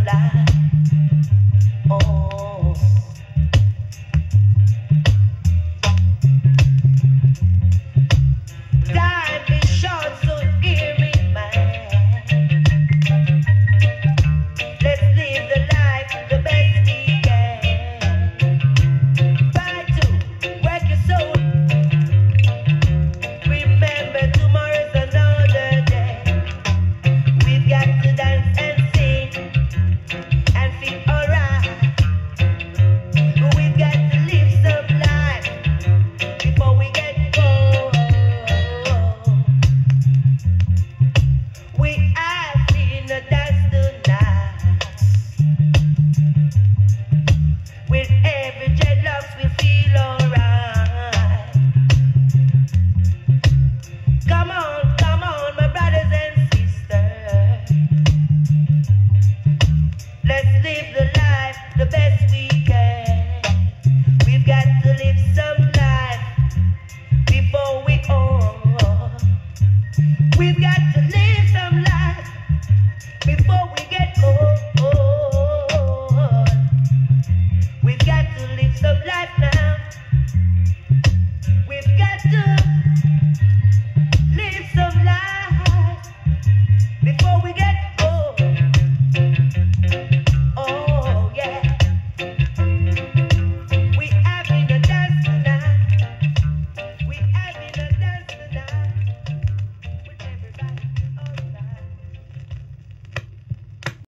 life. Oh. Time is short, so hear me, man. Let's live the life the best we can. Try to work your soul. Remember tomorrow's another day. We've got to dance and sing and feel alright. We've got to live some life before we get old. We have seen a dance tonight. With every dreadlocks we feel alright. Come on, my brothers and sisters. Let's live the life the best we can. We've got to live some life before we old. We've got to live some life before we get old. We've got to live some life now. We've got to